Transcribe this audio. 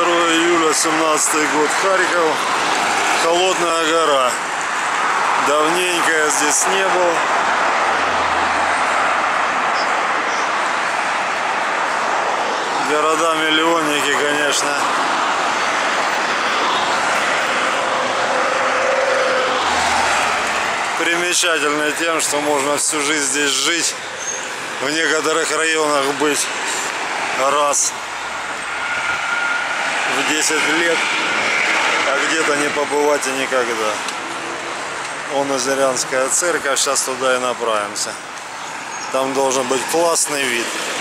июля 17 год, Харьков, Холодная гора. Давненько я здесь не был. Города-миллионники, конечно. Примечательны тем, что можно всю жизнь здесь жить, в некоторых районах быть раз в 10 лет, а где-то не побывать и никогда. Вон Назарянская церковь, сейчас туда и направимся. Там должен быть классный вид.